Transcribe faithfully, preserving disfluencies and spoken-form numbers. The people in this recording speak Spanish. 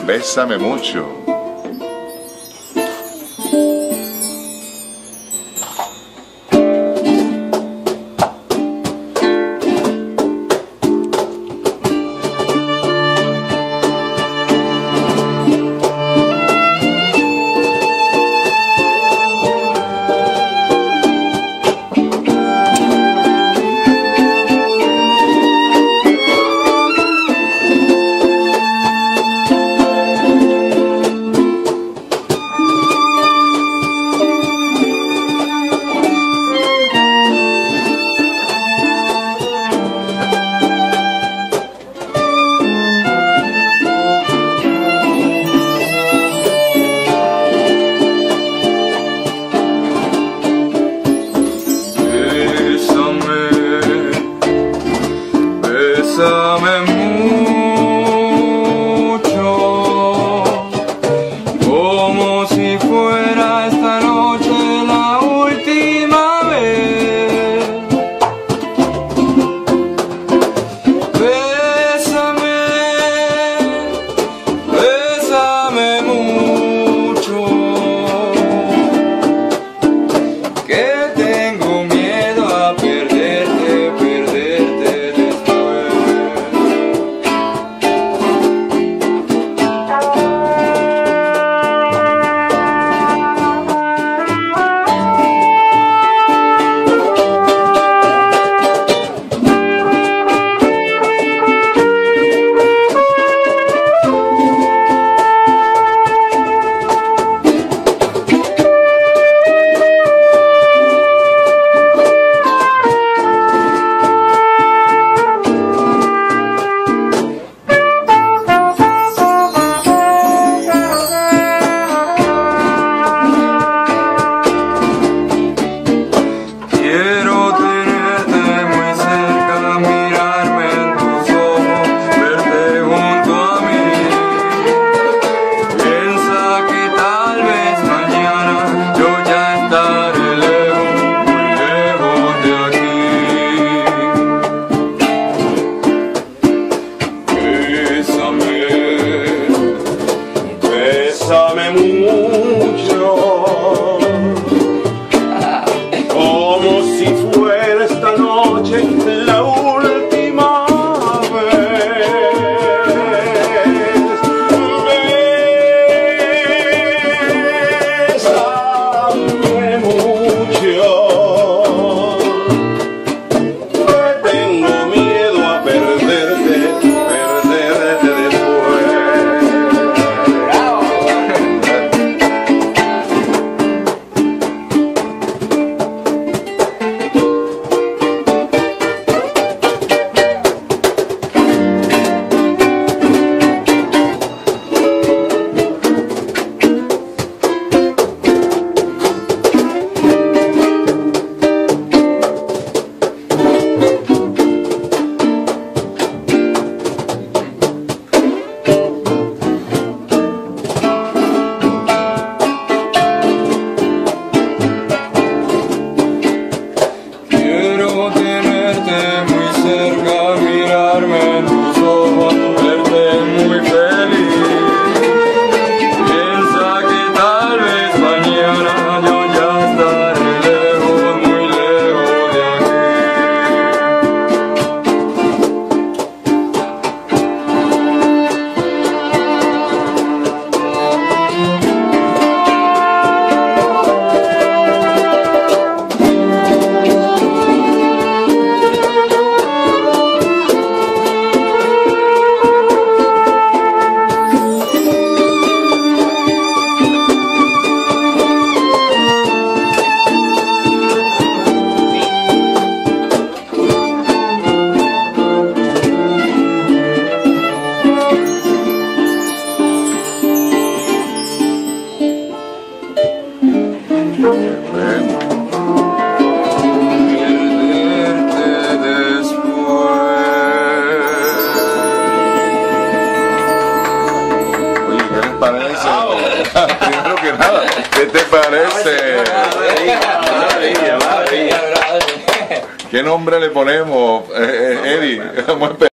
Bésame mucho. Bésame mucho, como si fuera esta noche la última vez. Bésame, bésame mucho, que tengo miedo a perderte, perderte. Quiero tenerte muy cerca, mirarme en tus ojos, verte junto a mí. Piensa que tal vez mañana yo ya estaré lejos, muy lejos de aquí. Bésame, bésame mucho, como si fuera esta noche la última vez. Bésame mucho, que tengo miedo a perderte, perderte después. Mirarme en tus ojos, verte muy feliz. Piensa que tal vez mañana yo ya estaré lejos, muy lejos de Primero que nada, ¿qué te parece? Maravilla, maravilla. ¿Qué nombre le ponemos, eh, eh, Eddie?